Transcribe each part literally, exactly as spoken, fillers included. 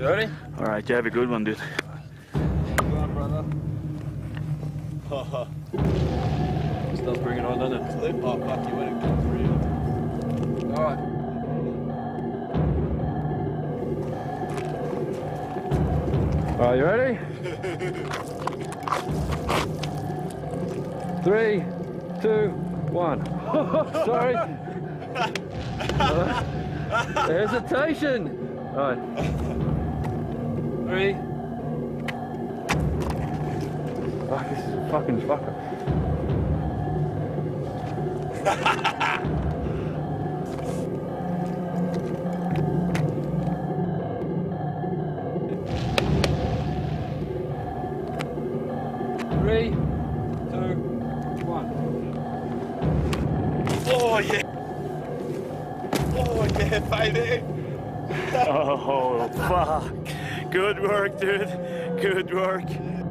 You ready? All right, you have a good one, dude. Go on, brother. Still bring it on, doesn't it? Slip. Oh, fuck you, when it comes real. All right. Are you ready? Three, two, one. Sorry. Uh, hesitation. All right. Three. Fuck, this is a fucking fucker. Three, two, one. Oh, yeah. Oh, yeah, baby. Oh, fuck. Good work, dude. Good work.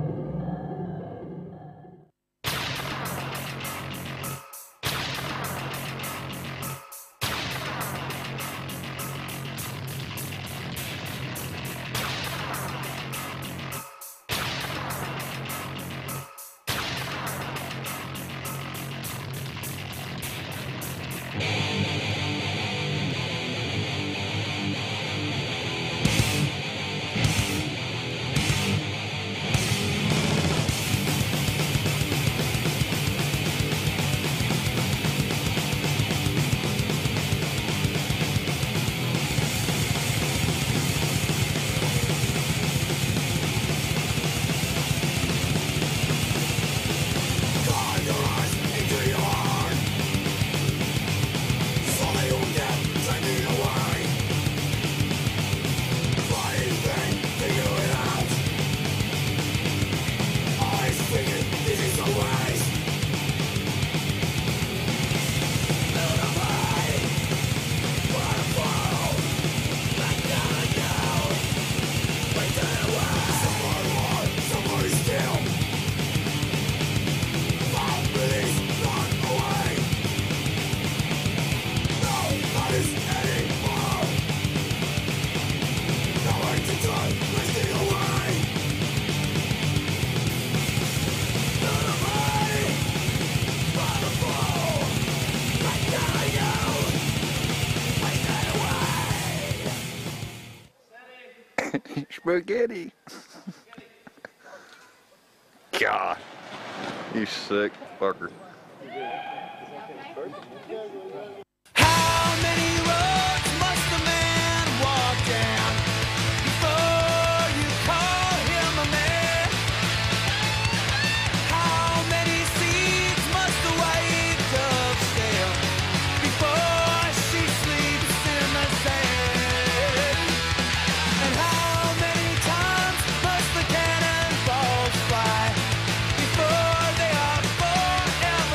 Spaghetti. God, you sick fucker. How many roads must a man walk down before you call him a man? How many seeds must the white dove sail before she sleeps in the sand? And how many times must the cannonballs fly before they are forever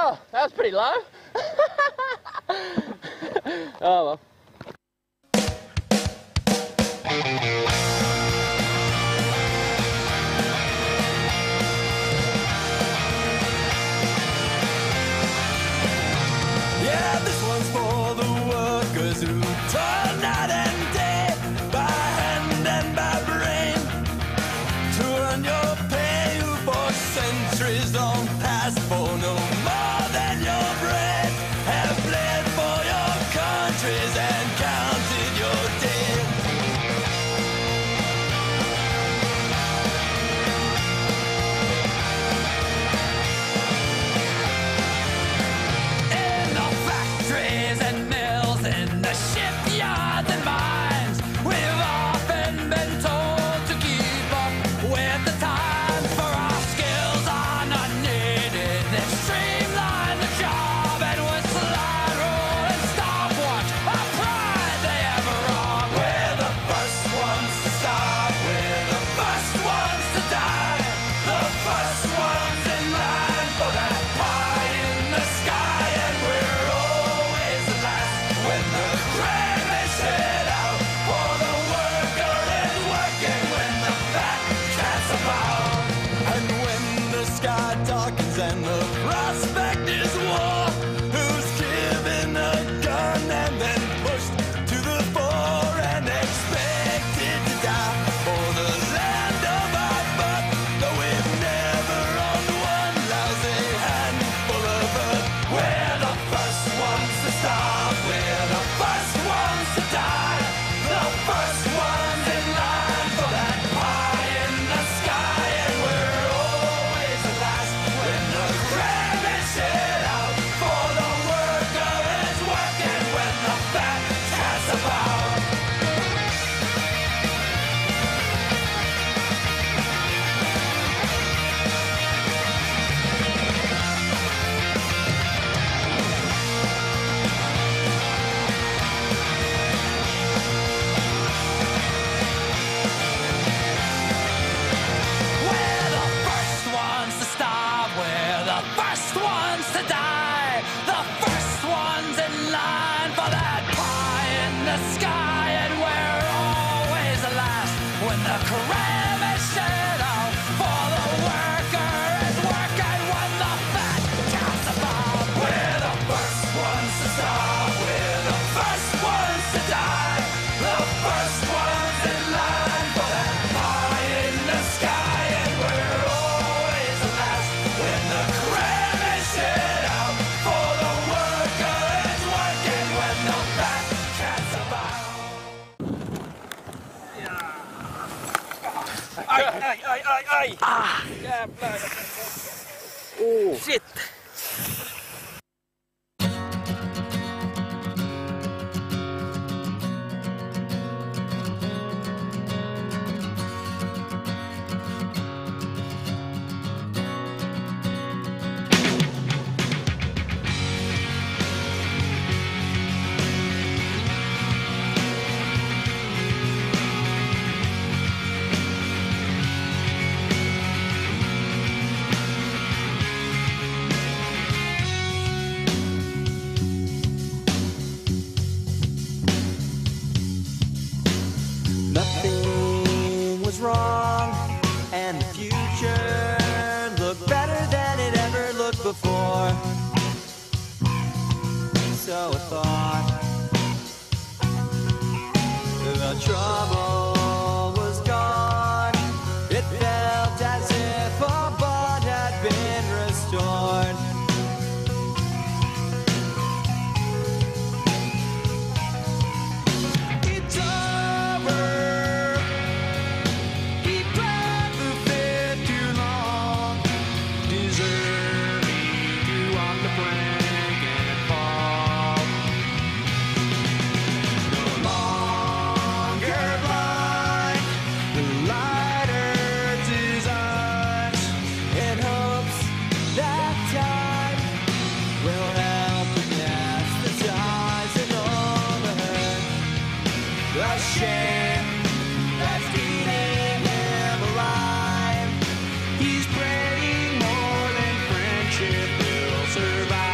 Oh, that was pretty low. Oh well. Yeah, this one's for the workers who toil night and day, by hand and by brain, to earn your pay, who for centuries long past, for no more than your bread, have bled for your countries and counted your dead. In the factories and mills, in the shipyards and mines, we've often been told to keep up with the times, for our skills are not needed. They've streamlined the job and with slide rule and stopwatch, our pride they have wrong. We're the first ones to start, we're the first ones to die, the first ones in line for that pie in the sky, and we're always the last when the crane is set out, for the worker is working when the fat cat's about. And when the sky darkens and the prospect is war, who's given a gun and then pushed to the fore and expected to die for the land of our birth, though we've never owned one lousy handful of earth. We're the first ones to start, we're the first ones to die, the first ones in line for that pie in the sky, and we're always the last when the crane is set out, for the worker is working when the fat cat's about. We're the first ones to starve, we're the first ones to die, the first ones in line for that pie in the sky, and we're always the last when the crane is set out, for the worker is working when the fat cat's about. We're the first ones to starve, we're the first ones to die, the first ones in line for that pie in the sky, and we're always the last when the crane is set out, for the worker is working when the fat cat's about. Ay, ay, ay, ay, ay. Ah. Jävlar. Oh. Shit. Nothing was wrong, and the future looked better than it ever looked before. So I thought the trouble was gone. It felt as if a bond had been restored. It's over. He played the bit too long, deserving to walk the plank and fall. No longer blind, the light hurts his eyes, in hopes that time will help him cast the ties and all the hurt, the shame that's eating him alive. He's praying more than friendship will survive.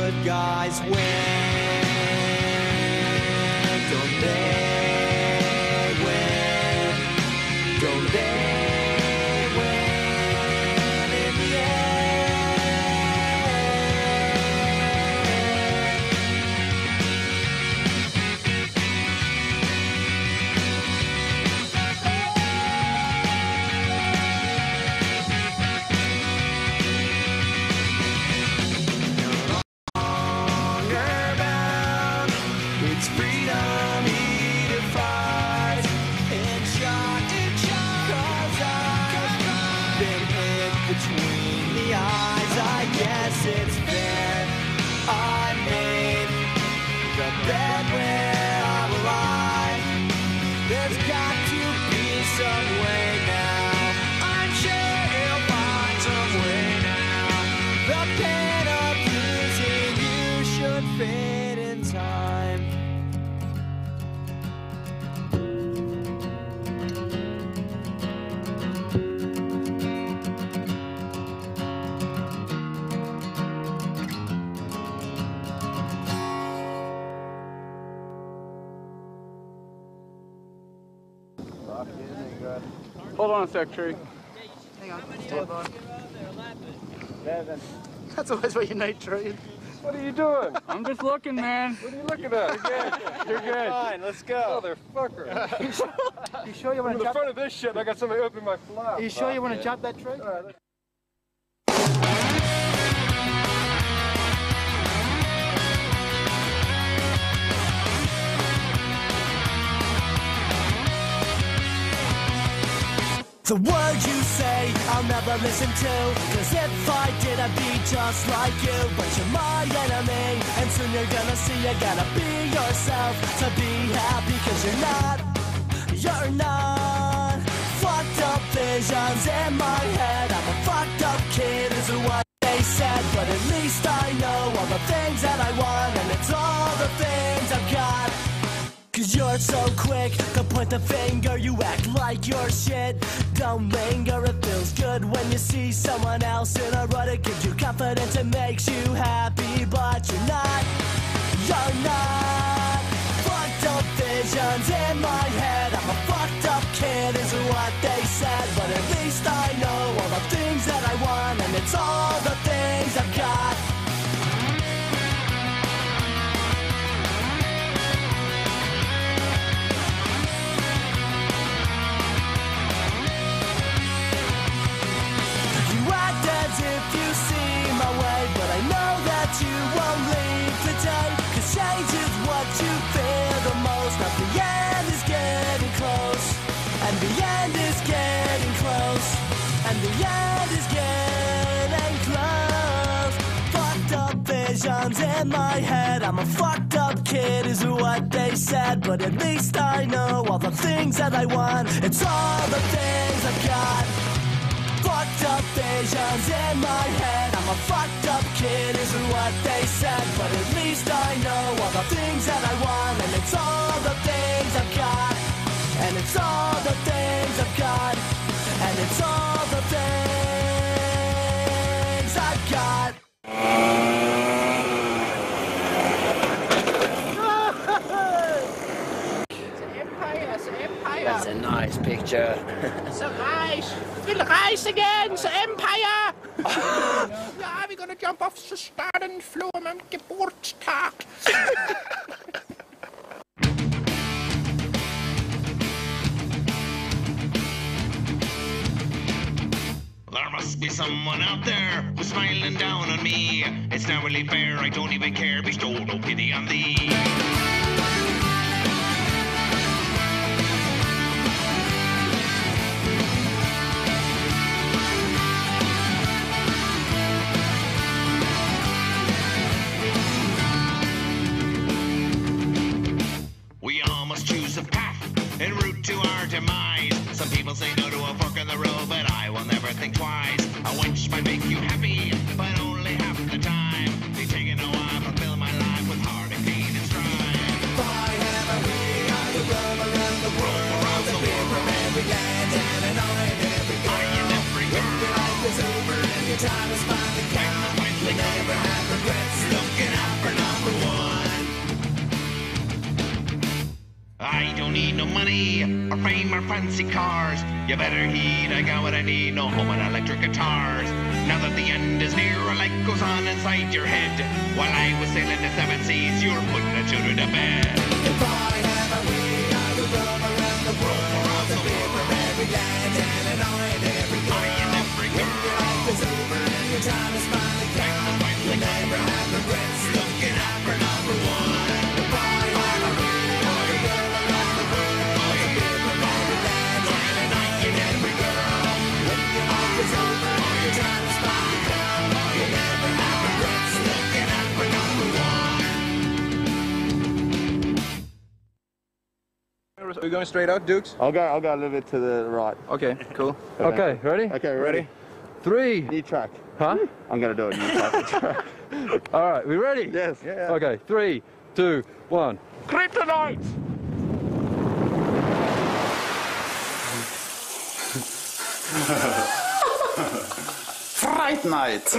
good guys win. Don't they win? Don't they win in the end? Longer bound, it's freedom he defies. In shot, in shot, 'cause I've been hit between the eyes. I guess it's fair. I made the bed where I'm alive. There's got to be some way now. I'm sure he'll find some way now. The pain of losing you should fade in time. Hold on a sec, Tree. Hang on, stand by. Devin, That's always what you need, Tree. what are you doing? I'm just looking, man. What are you looking at? You're good. You're good. Fine, let's go. Motherfucker. You sure you want In to the jump? front of this shit, I got somebody open my flap. Are you sure you want to jump that tree? All right, let's- The words you say, I'll never listen to. Cause if I did, I'd be just like you. But you're my enemy, and soon you're gonna see you gotta be yourself to be happy. Cause you're not, you're not. Fucked up visions in my head. I'm a fucked up kid, is what they said. But at least I know all the things that I want, and it's all the things I've got. Cause you're so quick to point the finger, you act like you're shit. Don't linger, it feels good when you see someone else in a rut. It gives you confidence, it makes you happy. But you're not, you're not. Fucked up visions in my head. I'm a fucked up kid, is what they said. But at least I know all the things that I want, and it's all the things I've got. You act as if you see my way, but I know that you won't leave today. Cause change is what you fear the most. Now the end is getting close, and the end is getting close, and the end is getting close. Fucked up visions in my head. I'm a fucked up kid, is what they said. But at least I know all the things that I want. It's all the things I've got. Fucked up visions in my head. I'm a fucked up kid, is what they said. But at least I know all the things that I want, and it's all the things I've got. And it's all the things I've got. And it's all the things I've got. It's an empire, it's an empire. That's a nice picture. So nice. We'll rise against Empire. Ja, we're gonna jump off the starting floor am Geburtstag. There must be someone out there who's smiling down on me. It's not really fair, I don't even care. Bestow no pity on thee. We all must choose a path en route to our demise. Some people say no to a fork in the road, but I will never think twice. A wench might make you happy, but only half the time. Be taking a while, fulfill my life with heartache, pain, and strife. need no money, or fame, or fancy cars. You better heed, I got what I need, no home and electric guitars. Now that the end is near, a light goes on inside your head. While I was sailing the seven seas, you were putting the children to bed. If I had a way, I would roam around the world. I'll be from every land and an eye in every girl. Eye in every girl. When your life is over and your time is finally come, you'll never have regrets looking out for number one. If I had a way, I would roam around the world. I'll be from every land and an eye in every girl. When your life is over and your time is finally come, you'll never have regrets looking out for number one. Are we going straight out, Dukes? I'll go. I'll go a little bit to the right. Okay, cool. Okay, ready? Okay, ready? Three. New track. Huh? I'm gonna do a new track. All right, we ready? Yes. Yeah. Okay, three, two, one. Kryptonite! Fright Night!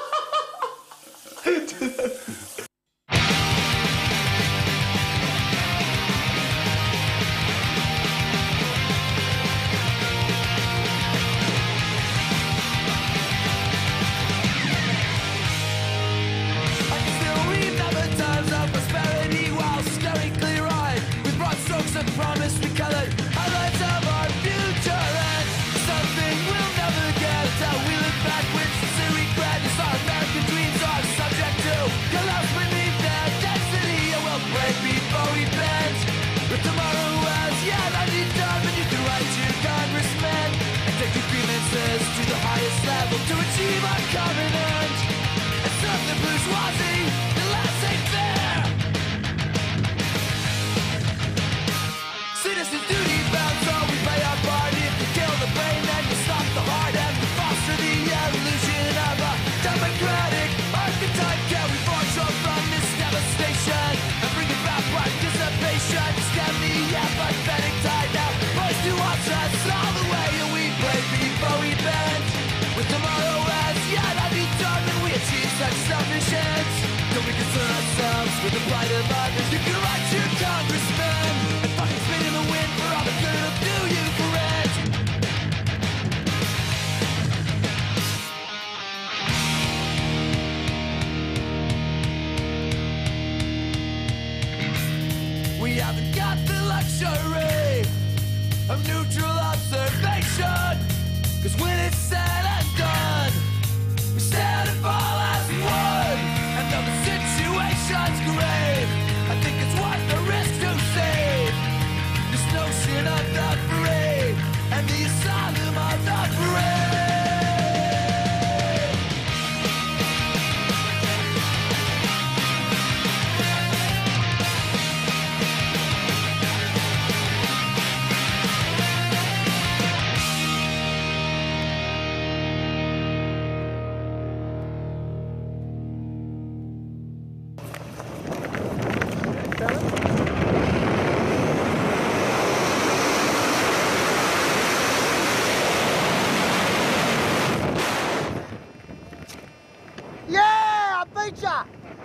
I can still remember times of prosperity while staring clear-eyed with broad strokes of promise we colored highlights of our future, and something we'll never get until we look back with sincere regret as our American dreams are subject to collapse beneath their density and will break before we bend. With tomorrow as yet undetermined, you can write to congressmen and take your grievances to the highest level to achieve our common end. And serve the bourgeoisie, the laissez-faire. Citizens duty bound, so we play our part. If you kill the brain, then you stop the heart and you foster the evolution of a democratic archetype. Can we foreshore from this devastation and bring about participation? Stem the apathetic tide now. Boys to watch us all the way, and we break before we bend. With tomorrow as yet undetermined, we achieve such selfish ends. Don't we concern ourselves with the plight of others? You can write your congressman and fucking spit in the wind for all the good it'll do you for rent. We haven't got the luxury of neutral observation, 'cause when it's said and done, we stand and fall as one. And though the situation's grave, I think it's worth the risk to save this notion of the free and the asylum of the free. Yeah, I beat ya!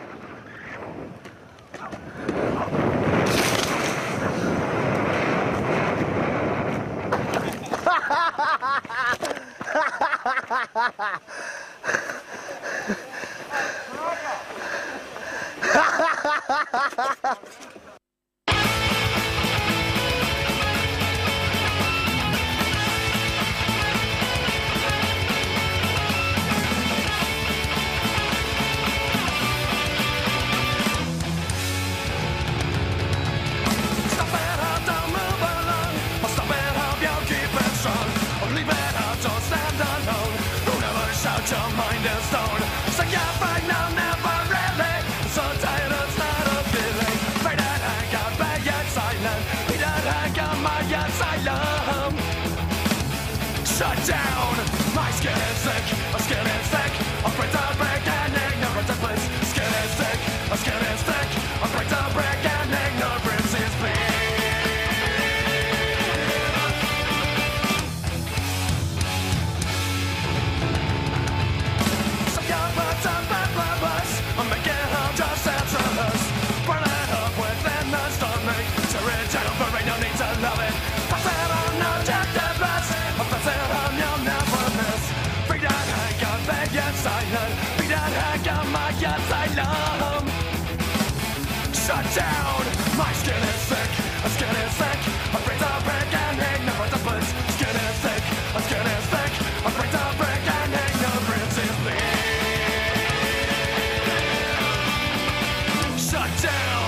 Stop it, how don't move along. Or stop it, how you keep it strong. Or leave it out, don't stand alone. Don't ever shout your mind is stone. So yeah, right now, never really. So tired of not a feeling. Afraid that I got by yet silent. We that I got my asylum. Shut down. My skin is sick. My skin is thick. Afraid to break and ignorance is bliss. Skin is thick. My skin is thick. Afraid to break and ignorance is bliss. Some young birds and bad blood I'm making out just answerless. Burn it up within the stomach. Tear it down, but I don't need to asylum. Shut down. My skin is thick. My skin is thick. My brains are brick and ignorance. Skin is thick. My skin is thick. My brains are brick and ignorance is bleed. Shut down.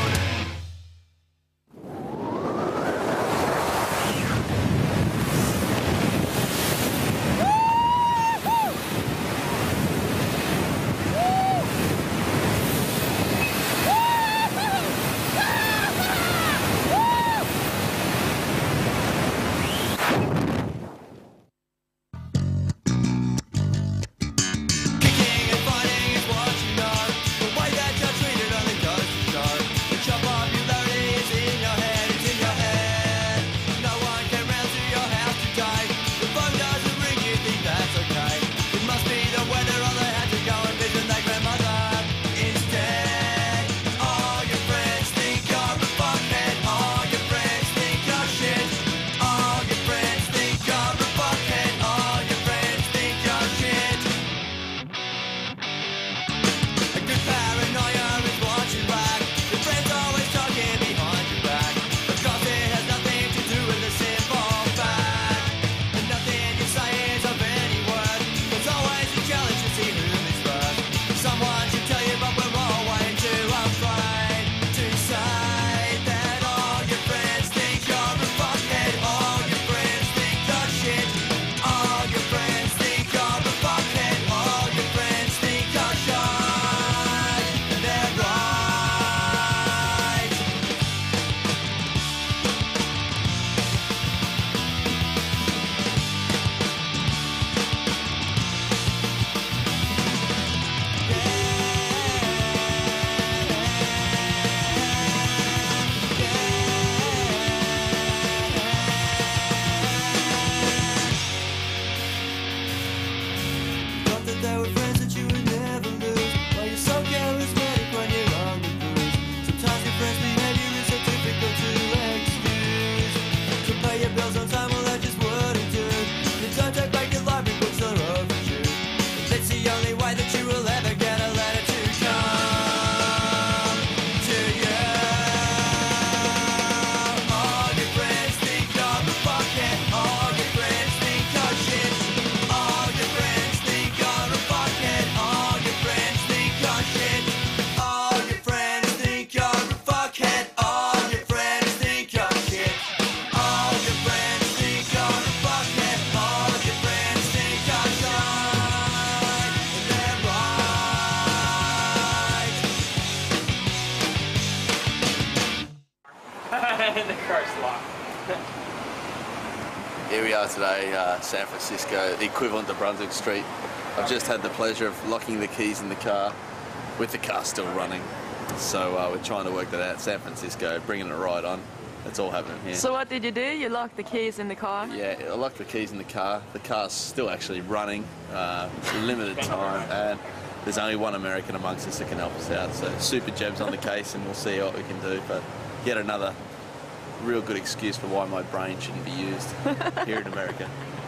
The car's locked. Here we are today, uh, San Francisco, the equivalent to Brunswick Street. I've just had the pleasure of locking the keys in the car with the car still running. So uh, we're trying to work that out. San Francisco, bringing it right on. That's all happening here. So what did you do? You locked the keys in the car? Yeah, I locked the keys in the car. The car's still actually running, uh, limited time, and there's only one American amongst us that can help us out. So super jabs on the case and we'll see what we can do. But yet another real good excuse for why my brain shouldn't be used here in America.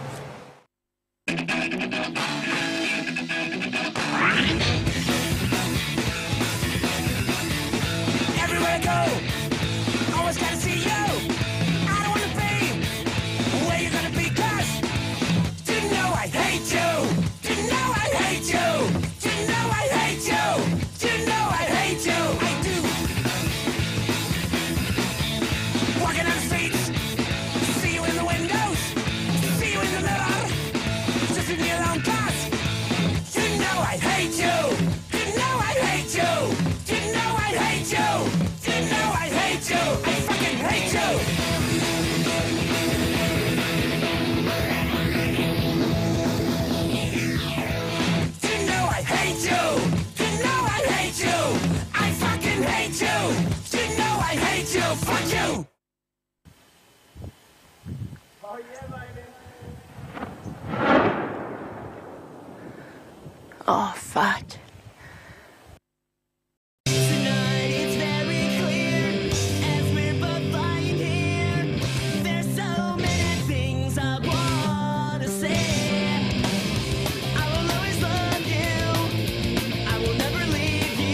Everywhere I go, always gotta see you. I don't wanna be where you're gonna be, cause you know I hate you. You know I hate you. You know I hate you. You know I hate you. I do. Walking on the streets, see you in the windows, see you in the mirror, just leave me alone, cause you know I hate you. You know I hate you. You know I hate you. You know I hate you. I fucking hate you. You know I hate you. You know I hate you. I fucking hate you. You know I hate you. Fuck you. Oh yeah, baby. Oh, fuck. Tonight it's very clear, as we're both lying here, there's so many things I wanna say. I will always love you, I will never leave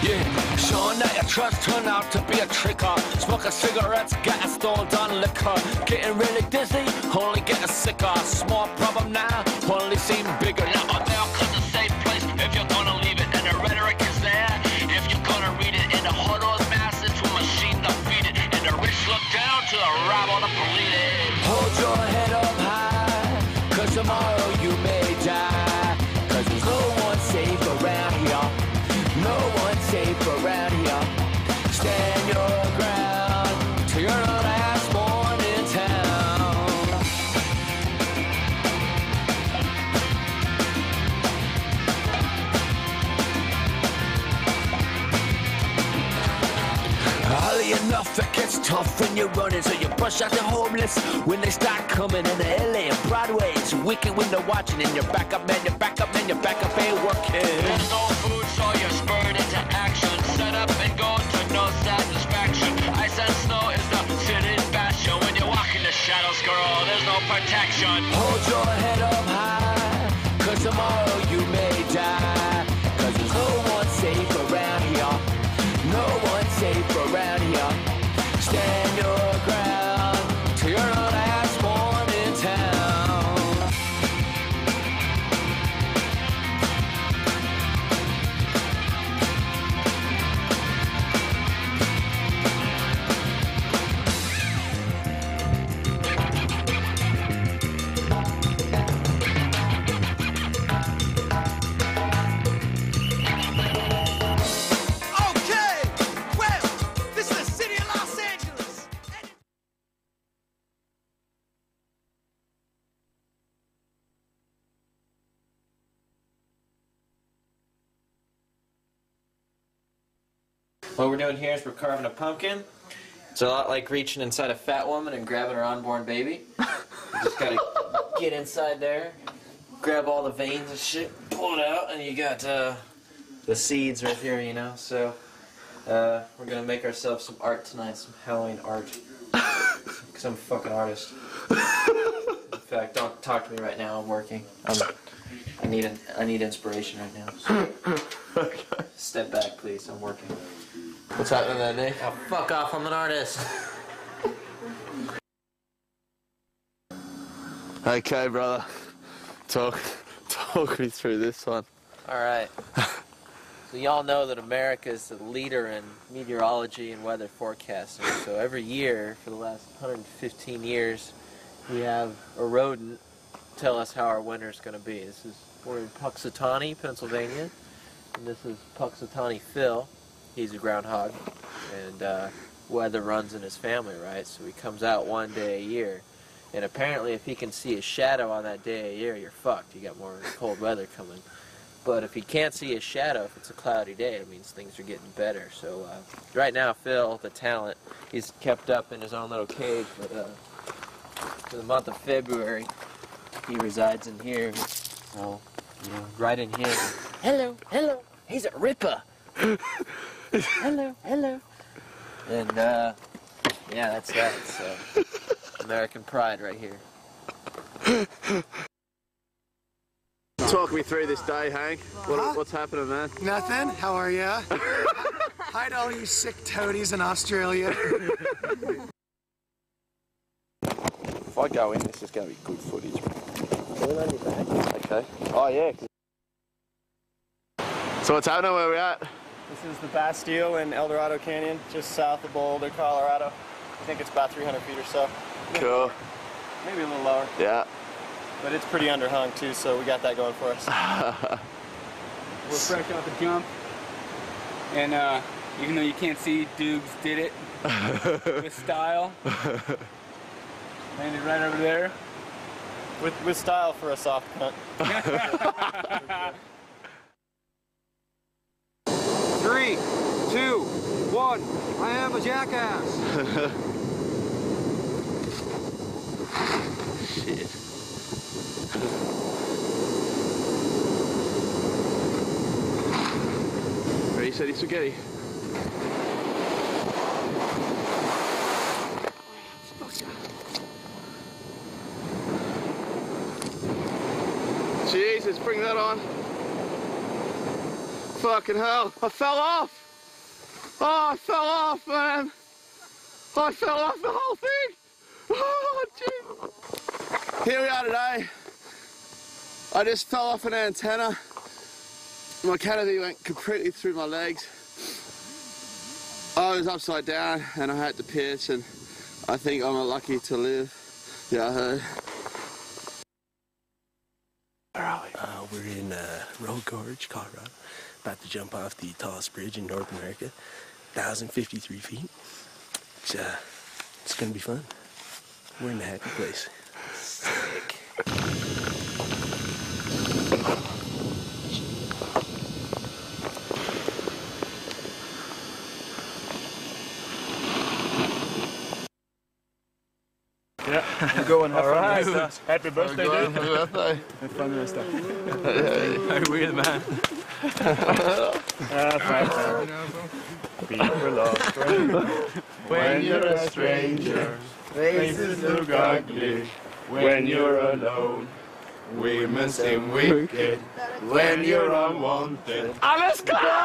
Yeah, Sean, that your trust turned out to be a tricker. Smoking cigarettes, getting stoned on liquor. Getting really dizzy, only getting sicker. Small problem now, only seem bigger. Now America's a safe place if you're gonna leave it. And the rhetoric is there if you're gonna read it. And the huddles masses to a machine to feed it. And the rich look down to the rabble to police it. Hold your head up high, cause tomorrow you may die. Cause there's no one safe around here. No one safe around here. Stand your ground till you're the last one in town. Oddly enough, it gets tough when you're running, so you brush out the homeless when they start coming. In the L A and Broadway, it's wicked when they're watching, and you're back up, man, you're back up, man, you're back up, ain't working. There's no food, so you're spurred into action. Set up and go to no satisfaction. Ice and snow is the city's bastion. When you walk in the shadows, girl, there's no protection. Hold your head up high, cause tomorrow you may die. Cause there's no one safe around here. No one safe around here. Stand your ground till you're the last one in town. Okay, well, this is the city of Los Angeles. What we're doing here is we're carving a pumpkin. It's a lot like reaching inside a fat woman and grabbing her unborn baby. You just gotta get inside there, grab all the veins and shit, pull it out, and you got uh, the seeds right here, you know. So uh, we're gonna make ourselves some art tonight, some Halloween art. Because I'm a fucking artist. In fact, don't talk to me right now. I'm working. I'm, I need an, I need inspiration right now. So step back, please. I'm working. What's happening there, Nick? Oh, fuck off. I'm an artist. Okay, brother. Talk, talk me through this one. All right. So y'all know that America is the leader in meteorology and weather forecasting. So every year for the last one hundred fifteen years, we have a rodent tell us how our winter is going to be. This is we're in Puxatawny, Pennsylvania, and this is Puxatawny Phil. He's a groundhog, and uh, weather runs in his family, right? So he comes out one day a year, and apparently if he can see a shadow on that day a year, you're fucked. You got more cold weather coming. But if he can't see his shadow, if it's a cloudy day, it means things are getting better. So uh, right now, Phil, the talent, he's kept up in his own little cage. But uh, for the month of February, he resides in here. So, you know, right in here. Hello, hello. He's a ripper. Hello, hello. And uh, yeah, that's that. It's uh, American pride right here. Talk me through this day, Hank. What, Huh? What's happening, man? Nothing. How are ya? Hi to all you sick toadies in Australia. If I go in, this is going to be good footage. Lean on your back. Okay. Oh, yeah. So what's happening? Where we at? This is the Bastille in El Dorado Canyon, just south of Boulder, Colorado. I think it's about three hundred feet or so. Cool. Maybe a little lower. Yeah. But it's pretty underhung too, so we got that going for us. We're fresh off the jump, and uh, even though you can't see, Dukes did it with style. Landed right over there. With, with style for a soft punt. Three, two, one. I am a jackass. Shit. Ready, steady, spaghetti. Jesus, bring that on. Fucking hell, I fell off. Oh, I fell off, man. I fell off the whole thing. Oh, jeez. Here we are today. I just fell off an antenna. My canopy went completely through my legs. I was upside down and I had to piss, and I think I'm lucky to live. Yeah, I heard. Where are we? Uh, we're in uh, Road Gorge, Colorado. About to jump off the tallest bridge in North America. one thousand fifty-three feet. It's, uh, it's gonna be fun. We're in a happy place. Sick. Yeah. We're going. Have All fun right. with the rest. Happy birthday, We're dude. going. Happy birthday. Have fun with the stuff. Hey, weird man. Ah, fine. People lost when you're a stranger. Faces look ugly when you're alone. Women seem wicked when you're unwanted. Alles klar!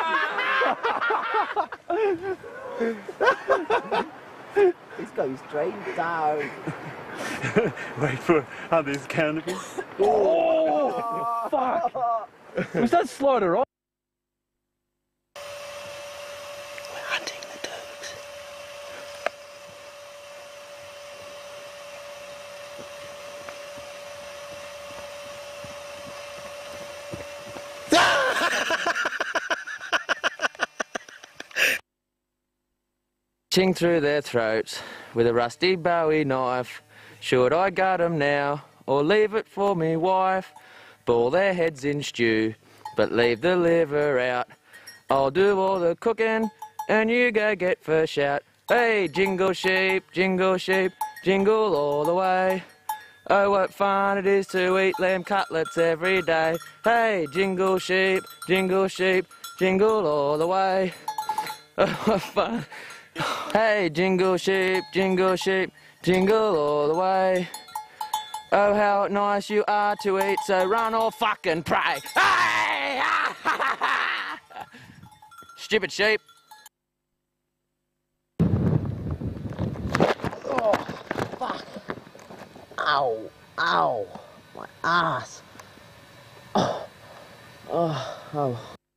It's going straight down. Wait for how this canopy. Oh, fuck! Was that slider off? We're hunting the dogs. Ching through their throats with a rusty Bowie knife. Should I gut 'em now or leave it for me wife? Boil their heads in stew, but leave the liver out. I'll do all the cooking and you go get first shout. Hey, jingle sheep, jingle sheep, jingle all the way. Oh, what fun it is to eat lamb cutlets every day. Hey, jingle sheep, jingle sheep, jingle all the way. Oh, what fun. Hey, jingle sheep, jingle sheep, jingle all the way. Oh, how nice you are to eat, so run or fucking pray. Hey! Stupid sheep. Oh, fuck. Ow, ow. My ass. Oh, oh, oh.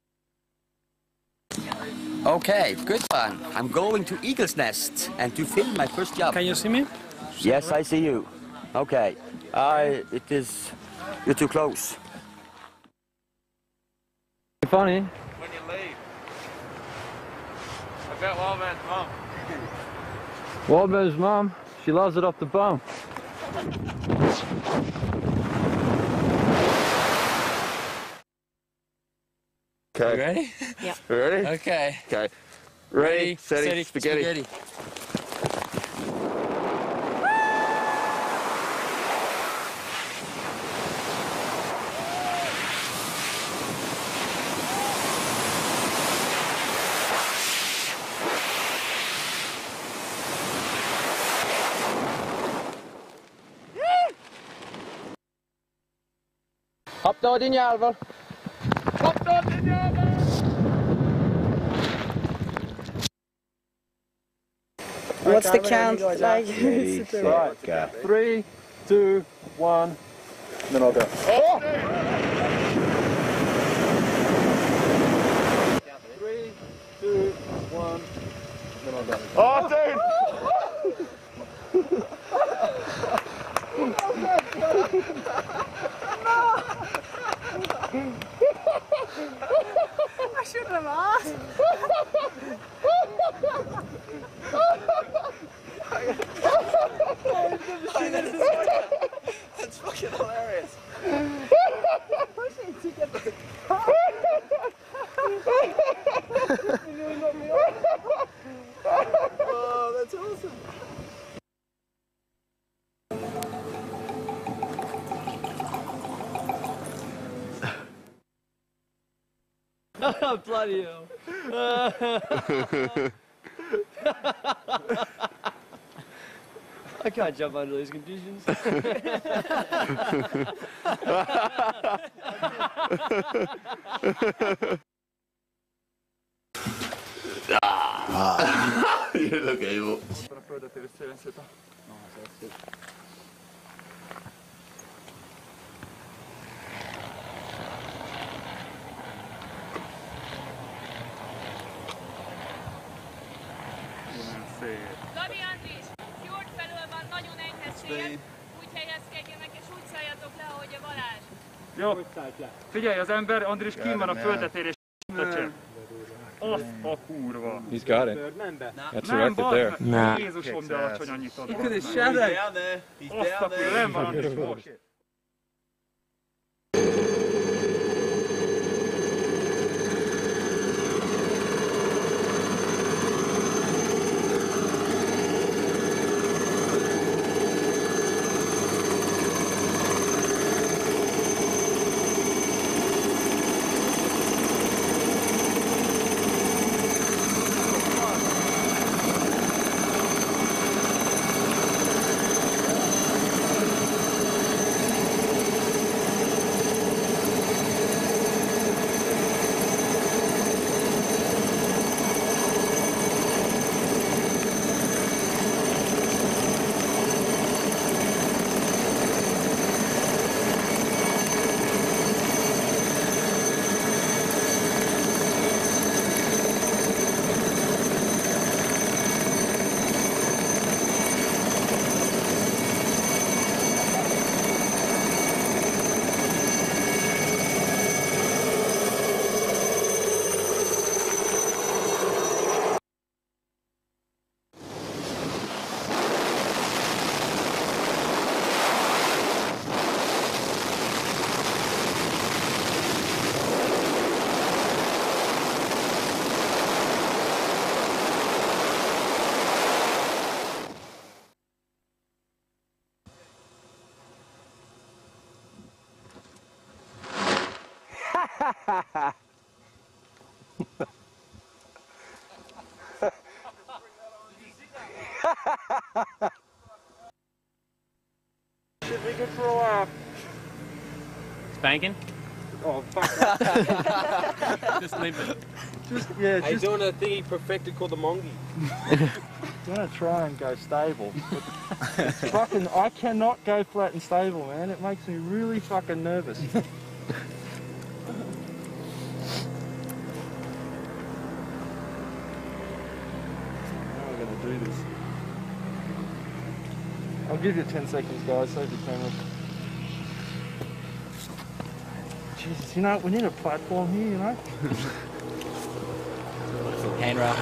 Okay, good one. I'm going to Eagle's Nest and to film my first job. Can you see me? Yes, I see you. Okay. I. It is. You're too close. Funny. When you leave. I bet Wildman's mum. Wildman's mum, she loves it up the bum. Okay. You ready? Yeah. Ready? Okay. Okay. Ready, Ready, steady, steady, spaghetti. spaghetti. Hopp då din jävel! Hopp då din jävel! What's the count? Like, Right. Three, two, one, then I'll go. Oh! Three, two, one, then I'll go. Oh, dude! I shouldn't have asked. That's fucking hilarious. Pushing to get the car. You nearly knocked me off. Oh, that's awesome. Oh, bloody hell. I can't jump under these conditions. Ah! You look evil. Labi Andris, fjord felől van nagyon enyhe szél, úgy helyezkedjenek és úgy szálljatok le, ahogy a Balázs. Jó, figyelj, az ember, Andris kín van a földetér és öcsém. Azt a kurva. He's got it. That's directed there. Nah. Jézusom, de alacsony annyit adott. Look at his shadow. He's down there. He's Azt a down kurva, there. nem van Andris most. Should be good for a while. Spanking? Oh, fuck. Just leave it. Just, yeah, Hey, just... doing a thing he perfected called the mongi. I'm gonna try and go stable. Fucking, I cannot go flat and stable, man. It makes me really fucking nervous. How am I gonna do this? I'll give you ten seconds, guys. Save your camera. Jesus, you know, we need a platform here, you know? Handrail.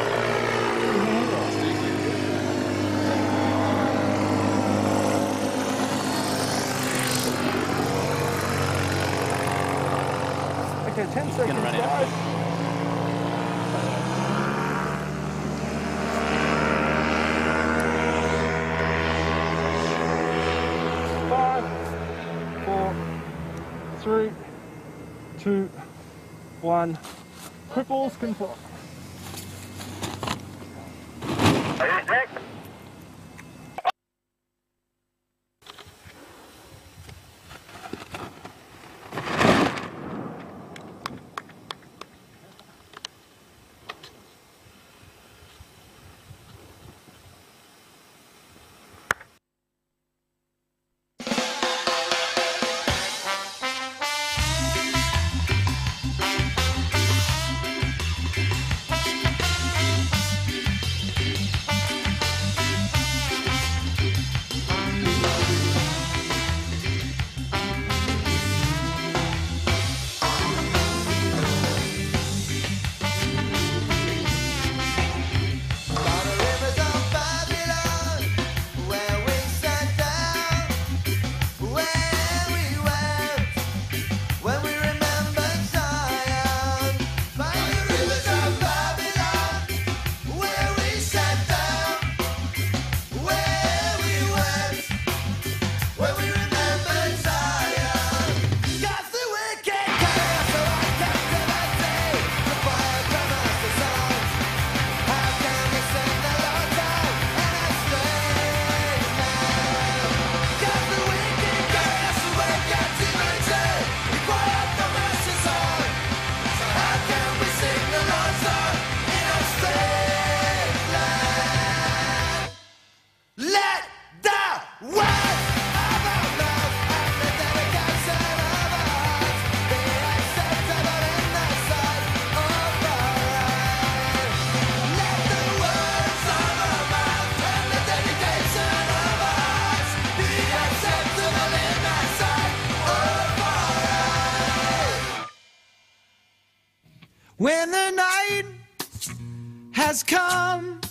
Okay, ten seconds, guys. Five, four, three, two, one. Cripples can fly. has come,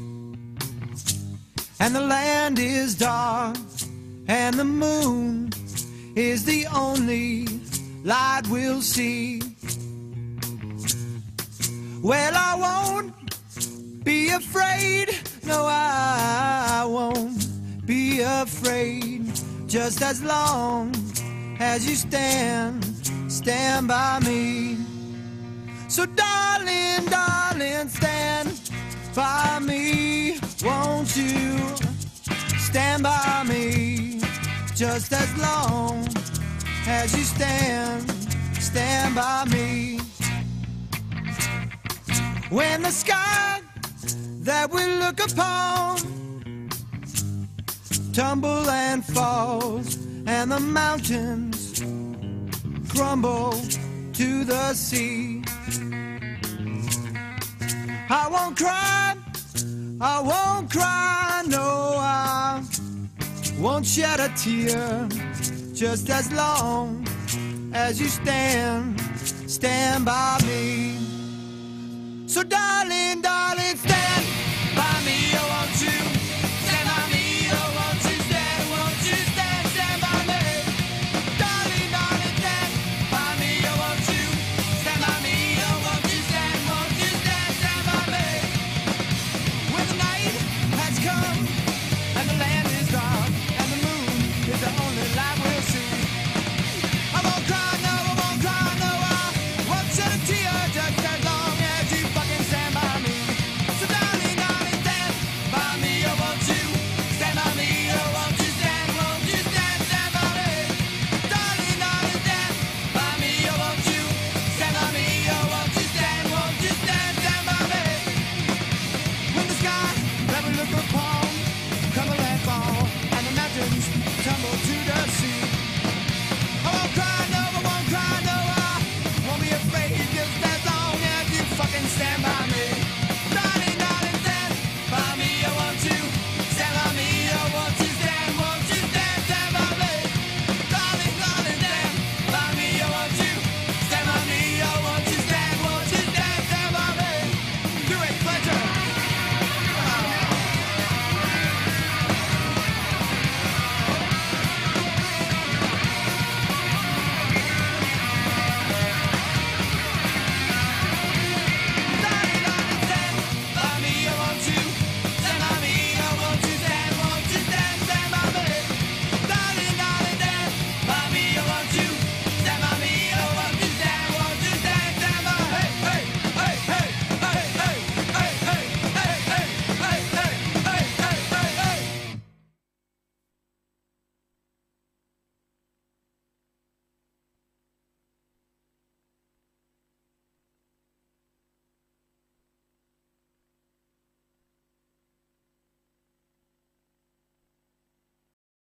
and the land is dark, and the moon is the only light we'll see. Well, I won't be afraid, no, I won't be afraid, just as long as you stand, stand by me. So darling, darling, stand by me, won't you stand by me, just as long as you stand, stand by me. When the sky that we look upon tumble and falls, and the mountains crumble to the sea, I won't cry, I won't cry, no, I won't shed a tear, just as long as you stand, stand by me. So darling, darling, stand